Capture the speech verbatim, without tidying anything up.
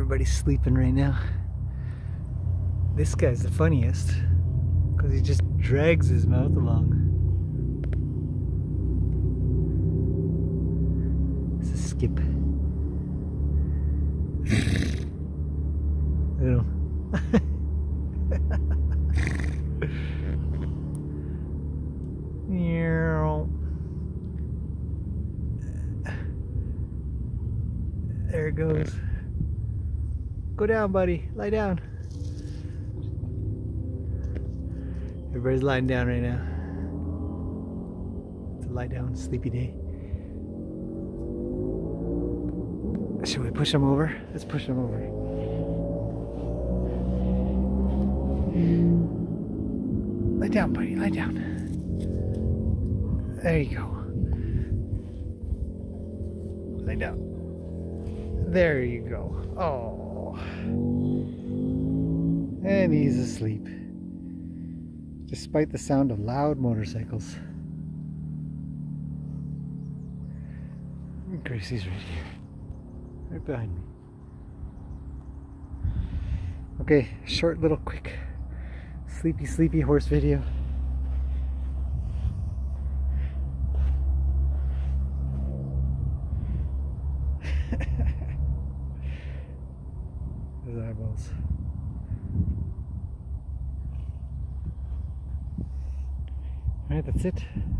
Everybody's sleeping right now. This guy's the funniest because he just drags his mouth along. It's a skip. Look at him. There it goes. Go down, buddy. Lie down. Everybody's lying down right now. It's a lie down, sleepy day. Should we push him over? Let's push him over. Lie down, buddy. Lie down. There you go. Lie down. There you go. Oh. And he's asleep. Despite the sound of loud motorcycles. Gracie's right here. Right behind me. Okay, short little quick sleepy sleepy horse video. His eyeballs. Alright, that's it.